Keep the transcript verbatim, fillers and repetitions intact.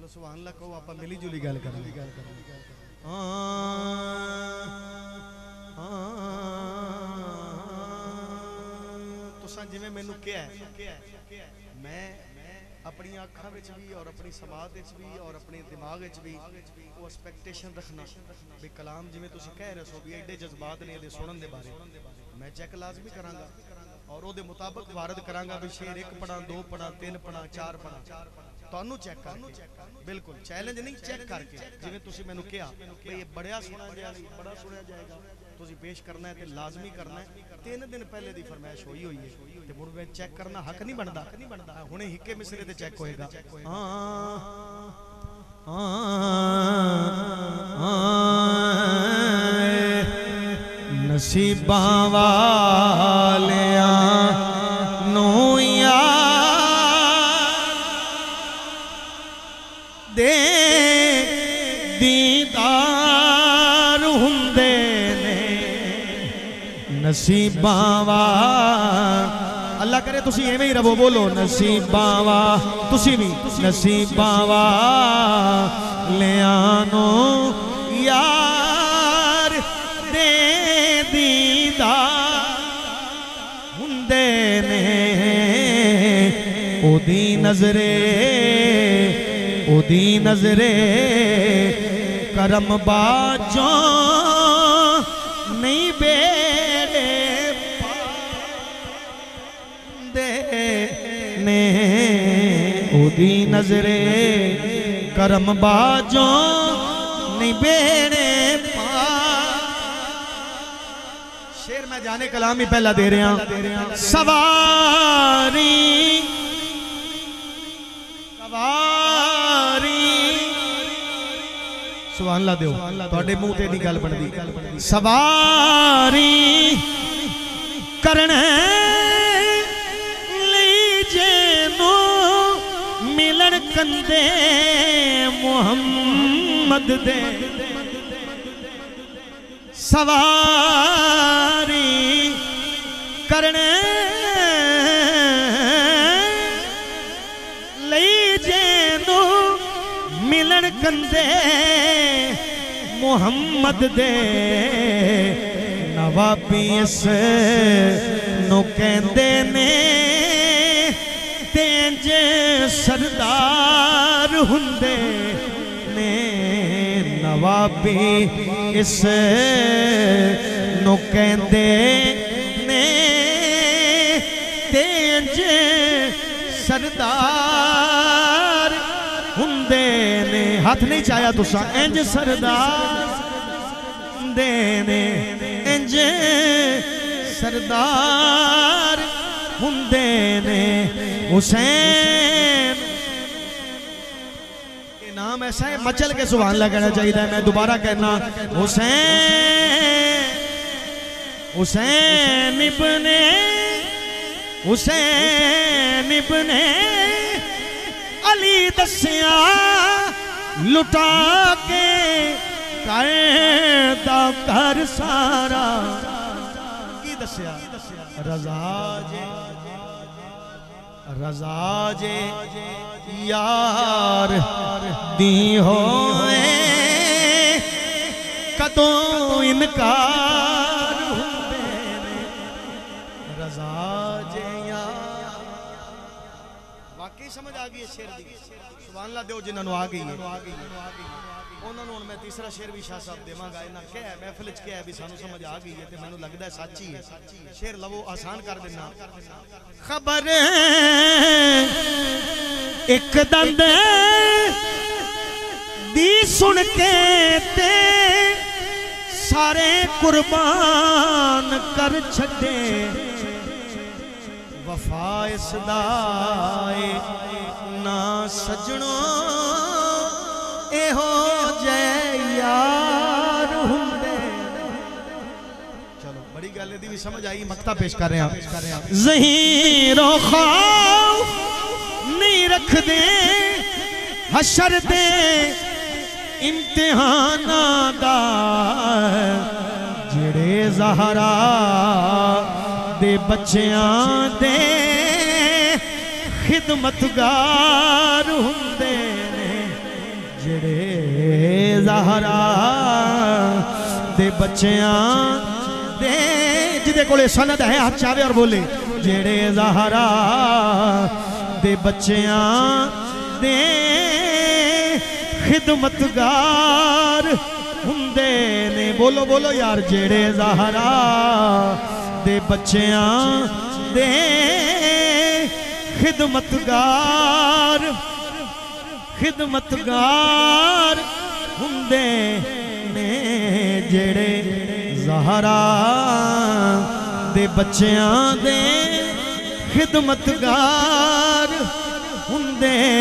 سبحان اللہ کہو آپ ملی جلی گل کریں تساں جویں مینوں کہیا ہے میں اپنی آنکھاں وچ بھی اور اپنی سماعت وچ بھی اور اپنے دماغ وچ بھی وہ ایکسپیکٹیشن رکھنا بھی کلام جویں تسی کہہ رہے سو بھی ایڈے جذبات نے دے سنن دے بارے میں چیک لازمی کراں گا اور او دے مطابق وارد کراں گا بھی شعر ایک پڑھاں دو پڑھاں تین پڑھاں چار پڑھاں تانوں چیک کر کے بالکل چیلنج نہیں چیک کر کے جویں تسی مینوں کہیا کہ یہ بڑیا سنا جائے نہیں بڑا سنیا جائے گا تسی پیش کرنا ہے تے لازمی کرنا ہے تین دن پہلے دی فرمائش ہوئی ہوئی ہے تے مڑ میں چیک کرنا حق نہیں بندا ہنے ہکے مصرے تے چیک ہوئے گا نصیباں والیاں نو یار دے دیدار ہوندے نے نصیباں والیاں اللہ کرے تسی ایویں ہی رہو بولو نصیباں وا تسی بھی نصیباں والیاں نو یار دے دیدار ہوندے نے او دی نظرے او دی نظرے کرم باجوں نہیں بیڑے او دی نظرے کرم باجوں نہیں بیڑے پا شیر میں جانے کلام ہی پہلا دے رہے ہیں سواری سواری سبحان اللہ دیو توڑے منہ تے نہیں گل بن دی سواری کرنے ملن کندے محمد دے سواری کرنے لئی جینو ملن کندے محمد دے نوابی اس نو کہندے نے تینج سردار ہوندے نے نوابی اس نو کہندے نے تینج سردار ہوندے نے ہاتھ نہیں چاہیا تو سا انج سردار ہوندے نے انج سردار ہوندے نے حسین یہ نام ایسا ہے مچل کے سبحان اللہ کہنا چاہیے میں دوبارہ کہنا حسین حسین ابن حسین ابن علی دسیا لٹا کے قیدہ کر سارا کی دسیا رضا جے رضا جے یار دی ہوئے کدوں انکار ہوندے رضا جے یار واقعی سمجھ آگئی ہے شیر دی سبحان اللہ دیو جنہوں نے آگئی ہے انہوں نے میں تیسرا شیر بھی شاہ صاحب دے مانگا انہاں کیا ہے محفلچ کیا ہے بھی سانو سمجھ آگئی ہے تے میں نے لگتا ہے سچی ہے شیر لو آسان کر دینا خبر ایک دند دی سن کے تے سارے قربان کر چھڑے وفا اس دائے نا سجنوں اے ہو جائے یار ہوندے چلو بڑی گالے دی بھی سمجھ آئی مقطع پیش کر رہے ہیں ظہیر و خوف نہیں رکھ دے حشر دے امتحانہ دا جڑے زہرا دے بچیاں دے خدمتگار ہوندے جڑے زہرا دے بچیاں دے جدے کولے سند ہے ہاتھ چاہوے اور بولے جڑے زہرا دے بچیاں دے خدمتگار ہندے نے بولو بولو یار جڑے زہرا دے بچیاں دے خدمتگار خدمتگار ہندے نے جڑے زہرا دے بچیاں دے خدمتگار ہندے